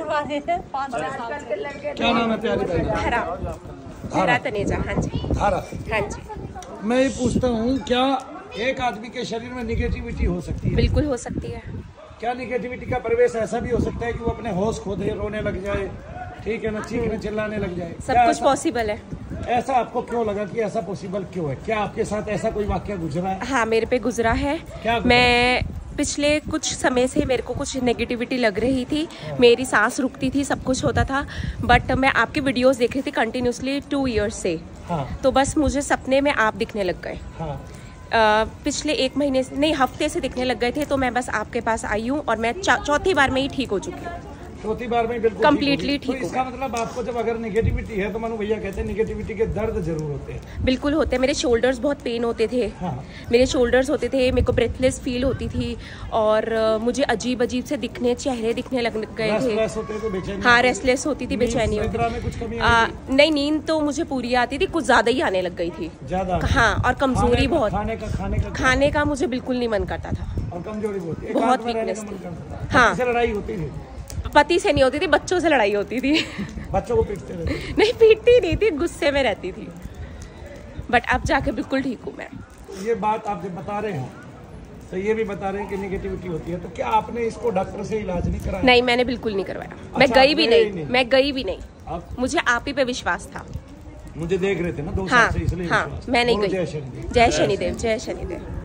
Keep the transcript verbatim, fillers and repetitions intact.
पुराने हैं, पाँच साल से। क्या नाम है प्यारी बहन? धारा धारा तनेजा। हाँ जी धारा। हाँ जी। मैं ये पूछता हूँ, क्या एक आदमी के शरीर में निगेटिविटी हो सकती है? बिल्कुल हो सकती है। क्या निगेटिविटी का परिवेश ऐसा भी हो सकता है कि वो अपने होश खो दे, रोने लग जाए, ठीक है ना, चीखने चिल्लाने लग जाए? सब कुछ पॉसिबल है। ऐसा आपको क्यों लगा कि ऐसा पॉसिबल क्यों है? क्या आपके साथ ऐसा कोई वाकया गुजरा है? हाँ मेरे पे गुजरा है। क्या गुजरा? मैं पिछले कुछ समय से मेरे को कुछ नेगेटिविटी लग रही थी, मेरी सांस रुकती थी, सब कुछ होता था, बट मैं आपकी वीडियोस देख रही थी कंटिन्यूसली टू इयर्स से। हाँ। तो बस मुझे सपने में आप दिखने लग गए। हाँ। Uh, पिछले एक महीने से नहीं हफ्ते से दिखने लग गए थे, तो मैं बस आपके पास आई हूँ और मैं चौथी बार में ही ठीक हो चुकी हूँ। चौथी बार में बिल्कुल कम्प्लीटली ठीक हो। ठीक तो इसका मतलब आपको जब अगर निगेटिविटी है तो मानो भैया कहते हैं निगेटिविटी के दर्द जरूर होते हैं। बिल्कुल होते हैं। मेरे शोल्डर्स बहुत पेन होते थे। हाँ। मेरे शोल्डर्स होते थे, मेरे को ब्रेथलेस फील होती थी और uh, मुझे अजीब अजीब से दिखने चेहरे दिखने लग गए थे। तो हाँ रेस्टलेस होती थी, बेचैनी होती थी। नहीं नींद तो मुझे पूरी आती थी, कुछ ज्यादा ही आने लग गई थी। ज्यादा? हाँ और कमजोरी बहुत। खाने का खाने का खाने का मुझे बिल्कुल नहीं मन करता था और कमजोरी बहुत बहुत वीकनेस थी। हाँ लड़ाई होती थी? पति से नहीं होती थी, बच्चों से लड़ाई होती थी। बच्चों को पीटते रहते? नहीं पीटती नहीं थी, गुस्से में रहती थी, बट अब जाके बिल्कुल ठीक हूँ मैं। ये बात आप जब बता रहे हैं तो ये भी बता रहे हैं कि नेगेटिविटी होती है, तो क्या आपने इसको डॉक्टर से इलाज नहीं कराया? नहीं मैंने बिल्कुल नहीं करवाया। अच्छा, मैं गई भी नहीं, नहीं मैं गई भी नहीं। आप मुझे आप ही पे विश्वास था। मुझे देख रहे थे ना दो हाँ साल से, इसलिए हाँ विश्वास। मैं नहीं बोलो गई। जय शनिदेव। जय शनिदेव, जय शनिदेव।